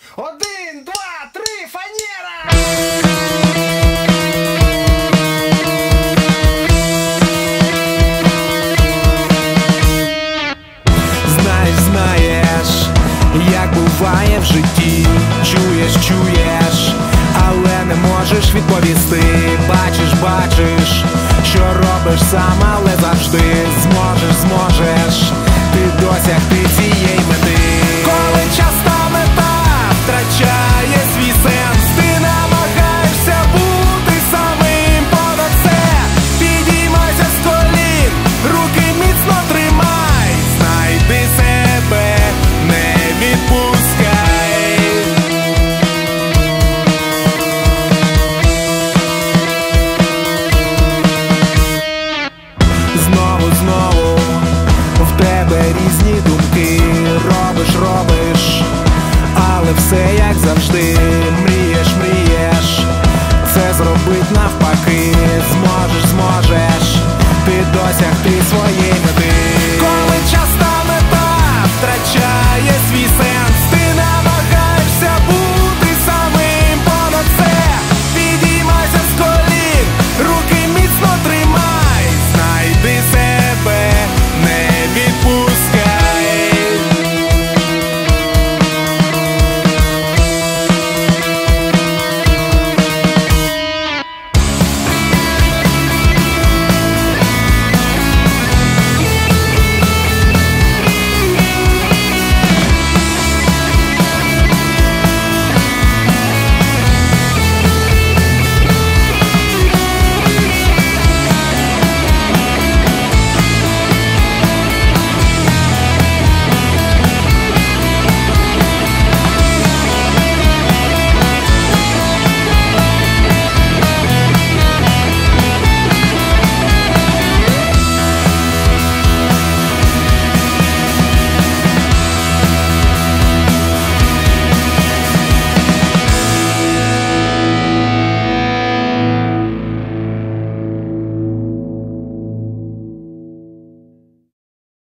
1, 2, 3, фанера! Знаєш, як буває в житті, чуєш, але не можеш відповісти. Бачиш, що робиш сам, але завжди зможеш ти досягти цієї мети. Коли часто мета втрачає свій сенс, ти намагаєшся бути самим понад все. Підіймайся з колін, руки міцно тримай, знайди себе, не відпускай. Знову в тебе різні думки. Робиш, але все як завжди. Мрієш, це зробить навпаки. Зможеш ти досягти своєї